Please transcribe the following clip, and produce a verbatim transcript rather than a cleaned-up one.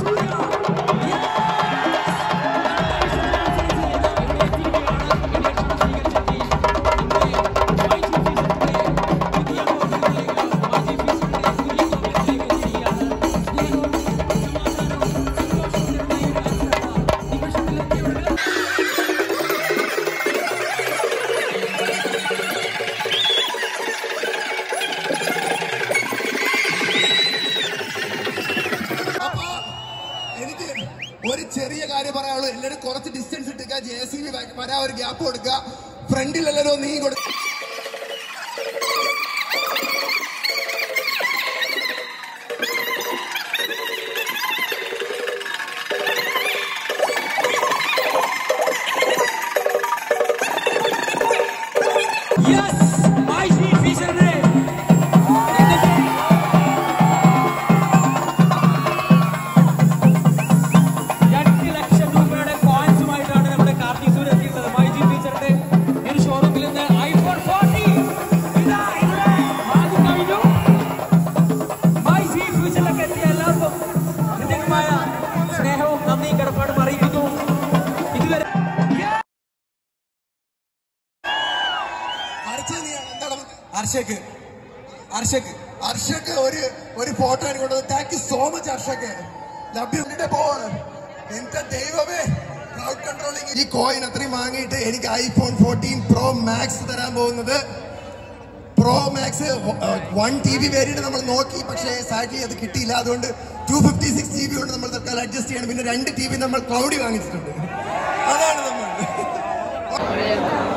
ഒരു ചെറിയ കാര്യം പറയാനുള്ളൂ. എല്ലാവരും കുറച്ച് ഡിസ്റ്റൻസ് ഇട്ടുക, ജെ സി ബി വരാ ഒരു ഗ്യാപ്പ് കൊടുക്കുക, ഫ്രണ്ടിൽ എല്ലാവരും നീങ്ങി കൊടുക്കുക. അർഷക്ക് അർഷക്ക് അർഷക്ക് ഒരു ഒരു ഫോട്ടോ എനിക്ക് കൊണ്ടത്. താങ്ക് യു സോ മച്ച് അർഷക്ക്. ലഭ്യന്റെ ബോൾ എന്റെ ദൈവമേ. ക്രൗഡ് കൺട്രോളിംഗ് ഈ കോയിൻ അത്രയും വാങ്ങിയിട്ട് എനിക്ക് ഐഫോൺ ഫോർട്ടീൻ പ്രോ മാക്സ് തരാൻ പോകുന്നത്. പ്രോ മാക്സ് വൺ ടി ബി വേരിയന്റ് നമ്മൾ നോക്കി, പക്ഷേ സാഡ്ലി അത് കിട്ടിയില്ല. അതുകൊണ്ട് ടു ഫിഫ്റ്റി സിക്സ് ജി ബി കൊണ്ട് നമ്മൾ തൽക്കാലം അഡ്ജസ്റ്റ് ചെയ്യണം. പിന്നെ രണ്ട് ടി ബി നമ്മൾ ക്ലൗഡി വാങ്ങിച്ചിട്ടുണ്ട്. അതാണ് നമ്മൾ